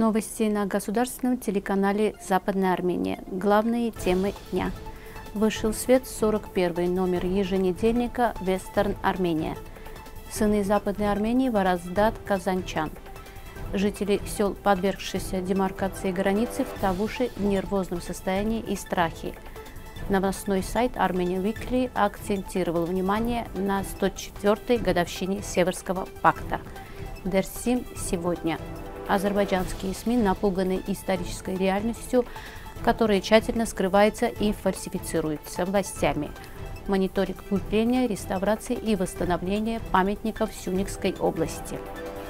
Новости на государственном телеканале «Западная Армения». Главные темы дня. Вышел в свет 41-й номер еженедельника «Вестерн Армения». Сыны Западной Армении Вараздат, Казанчан. Жители сел, подвергшихся демаркации границы, в Тавуше в нервозном состоянии и страхе. Новостной сайт Armenia Weekly акцентировал внимание на 104-й годовщине Северского пакта. Дерсим сегодня. Азербайджанские СМИ напуганы исторической реальностью, которая тщательно скрывается и фальсифицируется властями. Мониторинг укрепления, реставрации и восстановления памятников в Сюникской области.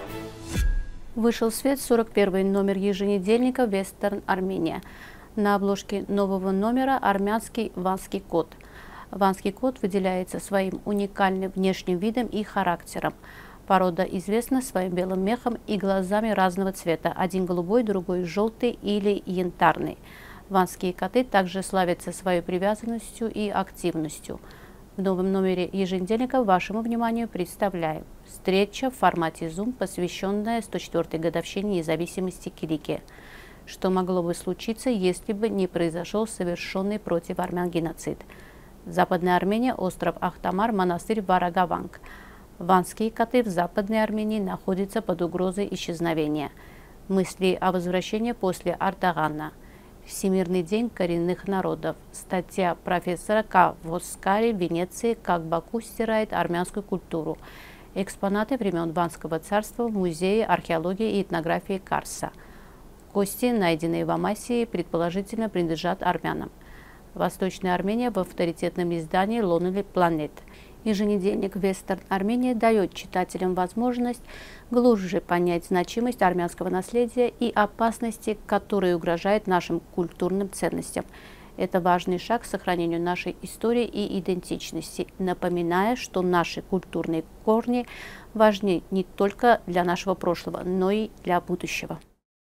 Вышел в свет 41-й номер еженедельника «Вестерн Армения». На обложке нового номера армянский ванский кот. Ванский кот выделяется своим уникальным внешним видом и характером. Порода известна своим белым мехом и глазами разного цвета, один голубой, другой желтый или янтарный. Ванские коты также славятся своей привязанностью и активностью. В новом номере еженедельника вашему вниманию представляем встреча в формате Zoom, посвященная 104-й годовщине независимости Киликии. Что могло бы случиться, если бы не произошел совершенный против армян геноцид? Западная Армения, остров Ахтамар, монастырь Варагаванг. Ванские коты в Западной Армении находятся под угрозой исчезновения. Мысли о возвращении после Ардагана. Всемирный день коренных народов. Статья профессора К. Воскари в Венеции «Как Баку стирает армянскую культуру». Экспонаты времен Ванского царства в Музее археологии и этнографии Карса. Кости, найденные в Амасии, предположительно принадлежат армянам. Восточная Армения в авторитетном издании Lonely Planet. Еженедельник «Вестерн Армения» дает читателям возможность глубже понять значимость армянского наследия и опасности, которые угрожают нашим культурным ценностям. Это важный шаг к сохранению нашей истории и идентичности, напоминая, что наши культурные корни важны не только для нашего прошлого, но и для будущего.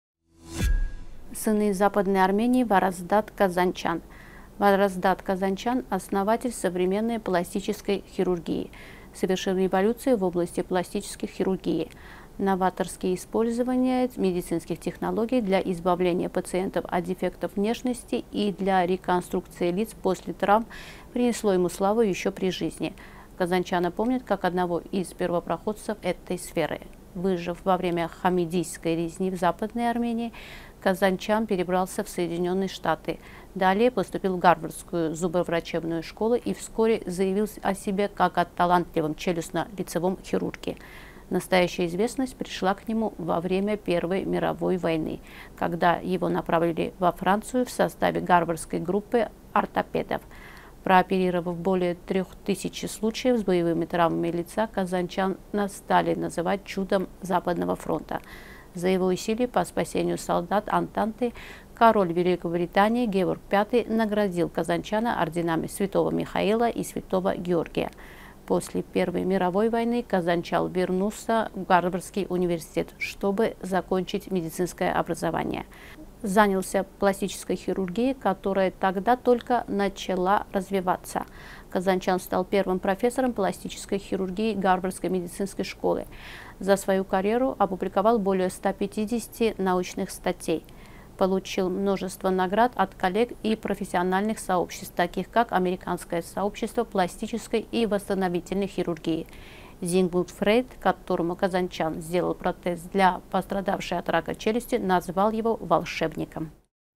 Сыны Западной Армении Вараздат, Казанчан. Вараздат Казанчан – основатель современной пластической хирургии, совершил революцию в области пластической хирургии, новаторские использования медицинских технологий для избавления пациентов от дефектов внешности и для реконструкции лиц после травм принесло ему славу еще при жизни. Казанчана помнят как одного из первопроходцев этой сферы. Выжив во время хамидийской резни в Западной Армении, Казанчан перебрался в Соединенные Штаты. Далее поступил в Гарвардскую зубоврачебную школу и вскоре заявил о себе как о талантливом челюстно-лицевом хирурге. Настоящая известность пришла к нему во время Первой мировой войны, когда его направили во Францию в составе гарвардской группы ортопедов. Прооперировав более 3000 случаев с боевыми травмами лица, Казанчана стали называть чудом Западного фронта. За его усилия по спасению солдат Антанты король Великобритании Георг V наградил Казанчана орденами Святого Михаила и Святого Георгия. После Первой мировой войны Казанчан вернулся в Гарвардский университет, чтобы закончить медицинское образование. Занялся пластической хирургией, которая тогда только начала развиваться. Казанчан стал первым профессором пластической хирургии Гарвардской медицинской школы. За свою карьеру опубликовал более 150 научных статей. Получил множество наград от коллег и профессиональных сообществ, таких как Американское сообщество пластической и восстановительной хирургии. Зигмунд Фрейд, которому Казанчан сделал протез для пострадавшей от рака челюсти, назвал его волшебником.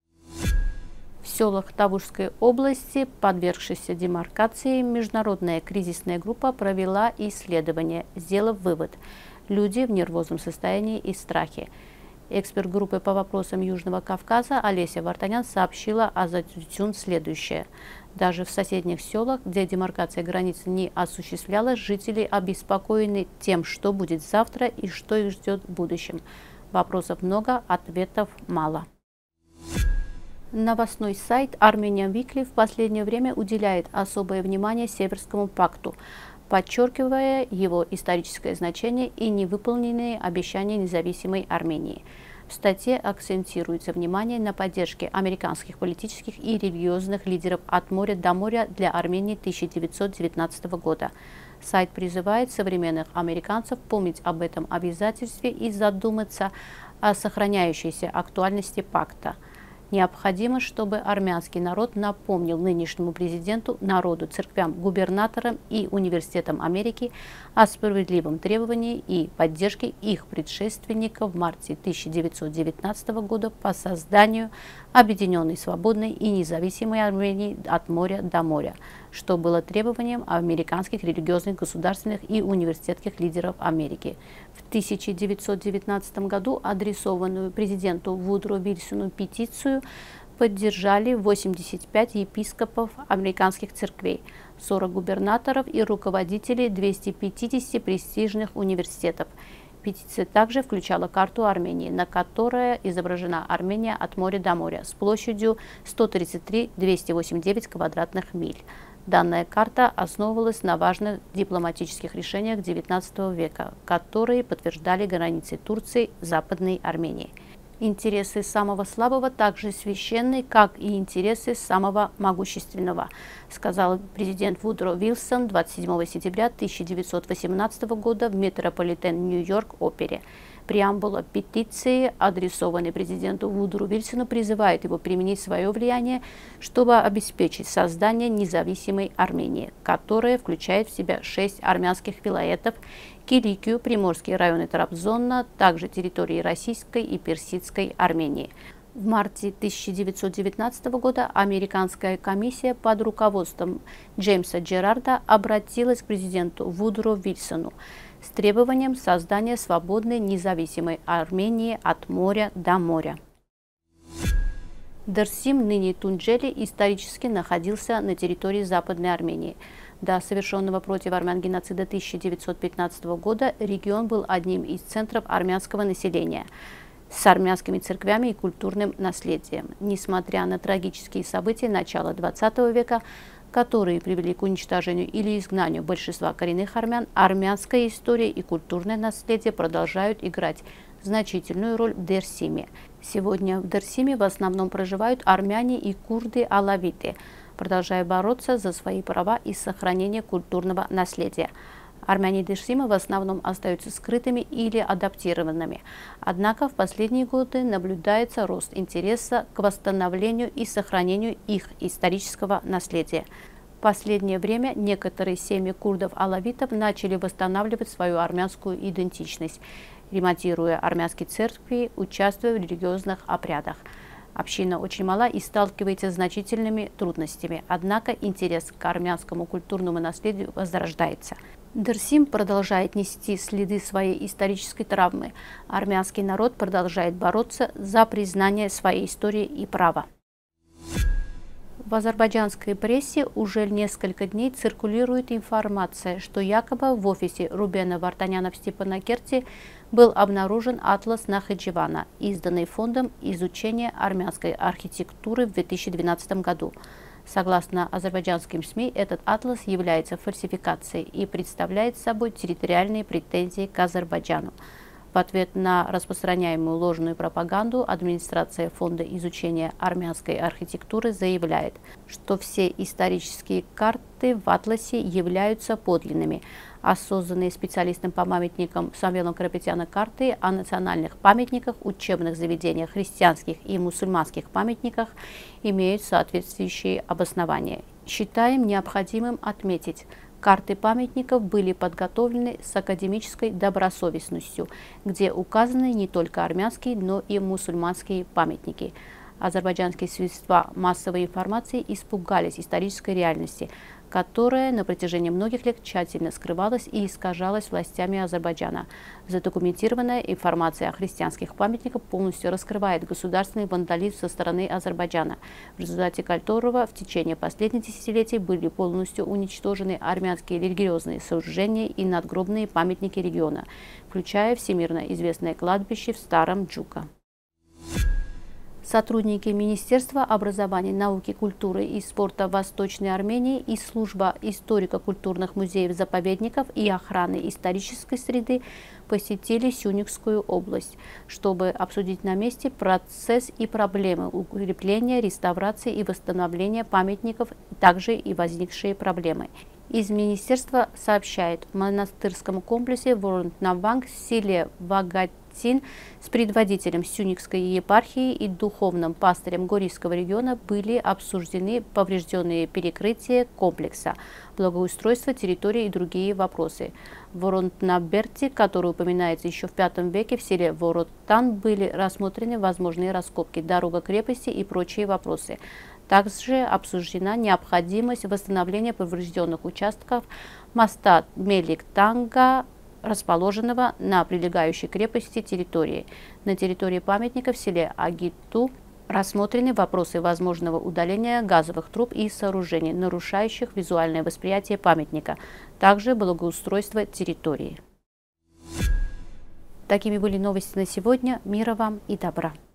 В селах Тавушской области, подвергшейся демаркации, международная кризисная группа провела исследование, сделав вывод – люди в нервозном состоянии и страхе. Эксперт группы по вопросам Южного Кавказа Олеся Вартанян сообщила о Азатюртюн следующее. Даже в соседних селах, где демаркация границы не осуществлялась, жители обеспокоены тем, что будет завтра и что их ждет в будущем. Вопросов много, ответов мало. Новостной сайт Armenia Weekly в последнее время уделяет особое внимание Северскому пакту, подчеркивая его историческое значение и невыполненные обещания независимой Армении. В статье акцентируется внимание на поддержке американских политических и религиозных лидеров от моря до моря для Армении 1919 года. Сайт призывает современных американцев помнить об этом обязательстве и задуматься о сохраняющейся актуальности пакта. Необходимо, чтобы армянский народ напомнил нынешнему президенту, народу, церквям, губернаторам и университетам Америки о справедливом требовании и поддержке их предшественников в марте 1919 года по созданию объединенной, свободной и независимой Армении от моря до моря, что было требованием американских религиозных, государственных и университетских лидеров Америки. В 1919 году адресованную президенту Вудро Вильсону петицию поддержали 85 епископов американских церквей, 40 губернаторов и руководителей 250 престижных университетов. Петиция также включала карту Армении, на которой изображена Армения от моря до моря с площадью 133 289 квадратных миль. Данная карта основывалась на важных дипломатических решениях XIX века, которые подтверждали границы Турции Западной Армении. Интересы самого слабого также священны, как и интересы самого могущественного, сказал президент Вудро Вильсон 27 сентября 1918 года в Метрополитен Нью-Йорк-опере. Преамбула петиции, адресованной президенту Вудро Вильсону, призывает его применить свое влияние, чтобы обеспечить создание независимой Армении, которая включает в себя 6 армянских вилаетов, Киликию, приморские районы Трабзона, также территории Российской и Персидской Армении. В марте 1919 года американская комиссия под руководством Джеймса Джерарда обратилась к президенту Вудро Вильсону с требованием создания свободной независимой Армении от моря до моря. Дерсим, ныне Тунджели, исторически находился на территории Западной Армении. До совершенного против армян геноцида 1915 года регион был одним из центров армянского населения с армянскими церквями и культурным наследием. Несмотря на трагические события начала XX века, которые привели к уничтожению или изгнанию большинства коренных армян, армянская история и культурное наследие продолжают играть значительную роль в Дерсиме. Сегодня в Дерсиме в основном проживают армяне и курды-алавиты, продолжая бороться за свои права и сохранение культурного наследия. Армяне Дерсима в основном остаются скрытыми или адаптированными. Однако в последние годы наблюдается рост интереса к восстановлению и сохранению их исторического наследия. В последнее время некоторые семьи курдов-алавитов начали восстанавливать свою армянскую идентичность, ремонтируя армянские церкви, участвуя в религиозных обрядах. Община очень мала и сталкивается с значительными трудностями, однако интерес к армянскому культурному наследию возрождается. Дерсим продолжает нести следы своей исторической травмы. Армянский народ продолжает бороться за признание своей истории и права. В азербайджанской прессе уже несколько дней циркулирует информация, что якобы в офисе Рубена Вартаняна в Степанакерте был обнаружен атлас Нахичевана, изданный Фондом изучения армянской архитектуры в 2012 году. Согласно азербайджанским СМИ, этот атлас является фальсификацией и представляет собой территориальные претензии к Азербайджану. В ответ на распространяемую ложную пропаганду администрация Фонда изучения армянской архитектуры заявляет, что все исторические карты в атласе являются подлинными, а созданные специалистом по памятникам Самвелом Карапетяна карты о национальных памятниках, учебных заведениях, христианских и мусульманских памятниках имеют соответствующие обоснования. Считаем необходимым отметить, карты памятников были подготовлены с академической добросовестностью, где указаны не только армянские, но и мусульманские памятники. Азербайджанские средства массовой информации испугались исторической реальности, которая на протяжении многих лет тщательно скрывалась и искажалась властями Азербайджана. Задокументированная информация о христианских памятниках полностью раскрывает государственный вандализм со стороны Азербайджана, в результате которого в течение последних десятилетий были полностью уничтожены армянские религиозные сооружения и надгробные памятники региона, включая всемирно известное кладбище в Старом Джука. Сотрудники Министерства образования, науки, культуры и спорта Восточной Армении и Служба историко-культурных музеев-заповедников и охраны исторической среды посетили Сюникскую область, чтобы обсудить на месте процесс и проблемы укрепления, реставрации и восстановления памятников, также и возникшие проблемы. Из министерства сообщают, в монастырском комплексе Воронт-на-Банг в селе Вагатин с предводителем Сюникской епархии и духовным пастырем Горийского региона были обсуждены поврежденные перекрытия комплекса, благоустройство территории и другие вопросы. В Воронт-на-Берти, который упоминается еще в V веке, в селе Вороттан были рассмотрены возможные раскопки, дорога крепости и прочие вопросы. Также обсуждена необходимость восстановления поврежденных участков моста Мелик-Танга, расположенного на прилегающей крепости территории. На территории памятника в селе Агиту рассмотрены вопросы возможного удаления газовых труб и сооружений, нарушающих визуальное восприятие памятника, также благоустройство территории. Такими были новости на сегодня. Мира вам и добра!